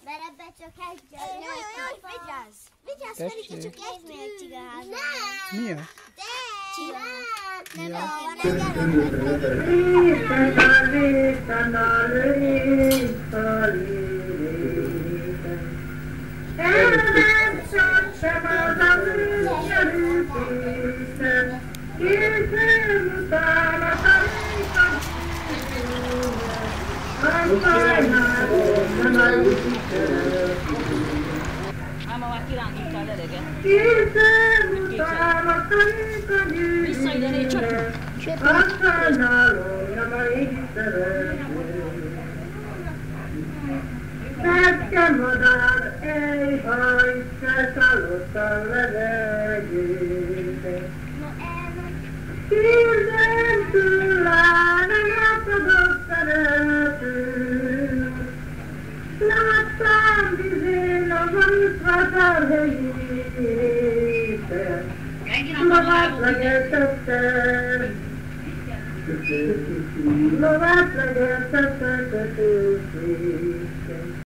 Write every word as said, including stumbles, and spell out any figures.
Mert ebben csak egy... Jaj, jaj, jaj, vigyázz! Vigyázz, Ferike, csak nézd meg egy csigaház. Nem! Mi az? De! Csigaház! Nem, Ja. Áma már kirántottál eleget. Vissza ide, négy csak. Szedke madár, ej, haj, se szállottan levegőbe. Hirden tőle, nem akadok szeretőt. Láttam vizén a vanítvázár helyébe. Lovát legeltettem. Lovát legeltettem kötőszéken.